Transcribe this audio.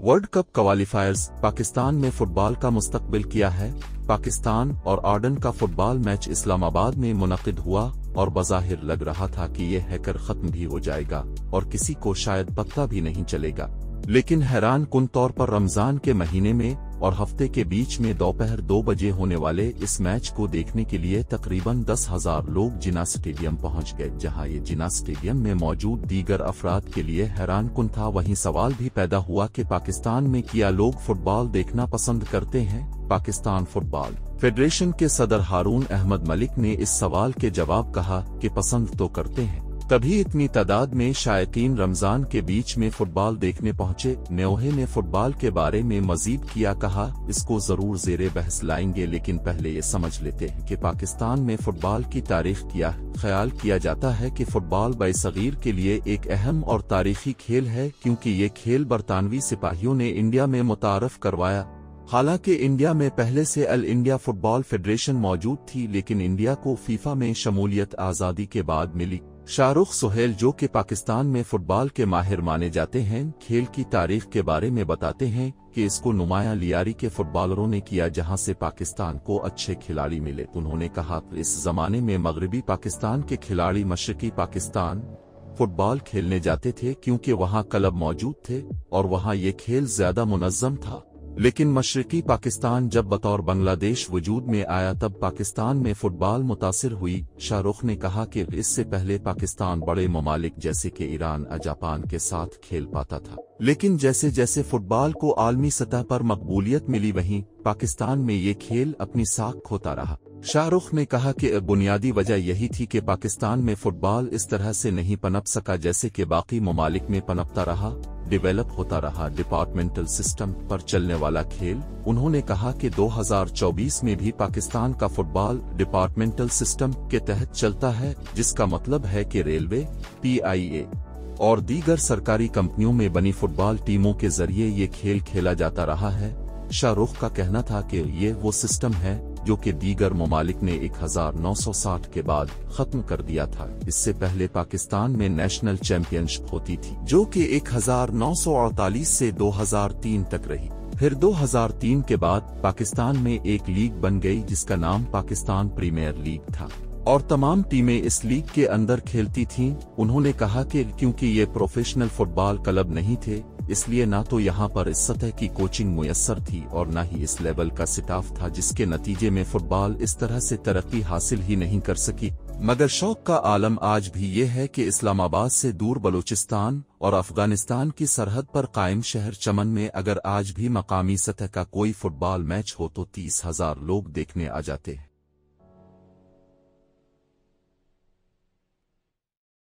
World cup क्वालिफायर्स Pakistan में football का मुस्तकबिल क्या है। पाकिस्तान और आर्डन का फुटबॉल मैच इस्लामाबाद में मुनक़िद हुआ और बज़ाहिर लग रहा था कि ये हैकर खत्म भी हो जाएगा और किसी को शायद पता भी नहीं चलेगा, लेकिन हैरान कुन तौर पर रमजान के महीने में और हफ्ते के बीच में दोपहर 2 बजे होने वाले इस मैच को देखने के लिए तकरीबन 10,000 लोग जिन्ना स्टेडियम पहुंच गए। जहां ये जिन्ना स्टेडियम में मौजूद दीगर अफराद के लिए हैरान कुन था, वहीं सवाल भी पैदा हुआ कि पाकिस्तान में क्या लोग फुटबॉल देखना पसंद करते हैं। पाकिस्तान फुटबॉल फेडरेशन के सदर हारून अहमद मलिक ने इस सवाल के जवाब कहा कि पसंद तो करते हैं, तभी इतनी तादाद में शायकीन रमजान के बीच में फुटबॉल देखने पहुंचे। न्योहे ने फुटबॉल के बारे में मजीद किया, कहा इसको जरूर जेरे बहस लाएंगे, लेकिन पहले ये समझ लेते हैं कि पाकिस्तान में फुटबॉल की तारीख क्या है। ख्याल किया जाता है कि फुटबॉल बड़े-सगीर के लिए एक अहम और तारीखी खेल है, क्योंकि ये खेल बरतानवी सिपाहियों ने इंडिया में मुतारफ करवाया। हालांकि इंडिया में पहले से अल इंडिया फुटबॉल फेडरेशन मौजूद थी, लेकिन इंडिया को फीफा में शमूलियत आज़ादी के बाद मिली। शाहरुख सुहेल, जो कि पाकिस्तान में फुटबॉल के माहिर माने जाते हैं, खेल की तारीख के बारे में बताते हैं कि इसको नुमाया लियारी के फुटबॉलरों ने किया, जहां से पाकिस्तान को अच्छे खिलाड़ी मिले। उन्होंने कहा इस जमाने में मगरबी पाकिस्तान के खिलाड़ी मशरकी पाकिस्तान फुटबॉल खेलने जाते थे, क्योंकि वहां क्लब मौजूद थे और वहां ये खेल ज्यादा मुनज़्ज़म था। लेकिन मशरकी पाकिस्तान जब बतौर बांग्लादेश वजूद में आया, तब पाकिस्तान में फुटबॉल मुतासिर हुई। शाहरुख ने कहा कि इससे पहले पाकिस्तान बड़े ममालिक जैसे कि ईरान और जापान के साथ खेल पाता था, लेकिन जैसे जैसे फुटबॉल को आलमी सतह पर मकबूलियत मिली, वहीं पाकिस्तान में ये खेल अपनी साख खोता रहा। शाहरुख ने कहा कि बुनियादी वजह यही थी कि पाकिस्तान में फुटबॉल इस तरह से नहीं पनप सका जैसे कि बाकी ममालिक में पनपता रहा, डेवलप होता रहा। डिपार्टमेंटल सिस्टम पर चलने वाला खेल। उन्होंने कहा कि 2024 में भी पाकिस्तान का फुटबॉल डिपार्टमेंटल सिस्टम के तहत चलता है, जिसका मतलब है कि रेलवे, PIA और दीगर सरकारी कंपनियों में बनी फुटबॉल टीमों के जरिए ये खेल खेला जाता रहा है। शाहरुख का कहना था कि ये वो सिस्टम है जो कि दीगर ममालिक ने 1960 के बाद खत्म कर दिया था। इससे पहले पाकिस्तान में नेशनल चैंपियनशिप होती थी, जो कि 1948 से 2003 तक रही। फिर 2003 के बाद पाकिस्तान में एक लीग बन गई जिसका नाम पाकिस्तान प्रीमियर लीग था और तमाम टीमें इस लीग के अंदर खेलती थीं। उन्होंने कहा कि क्योंकि ये प्रोफेशनल फुटबॉल क्लब नहीं थे, इसलिए ना तो यहाँ पर इस सतह की कोचिंग मुयस्सर थी और ना ही इस लेवल का स्टाफ था, जिसके नतीजे में फुटबॉल इस तरह से तरक्की हासिल ही नहीं कर सकी। मगर शौक का आलम आज भी ये है कि इस्लामाबाद से दूर बलूचिस्तान और अफगानिस्तान की सरहद पर कायम शहर चमन में अगर आज भी मकामी सतह का कोई फुटबॉल मैच हो तो 30,000 लोग देखने आ जाते हैं।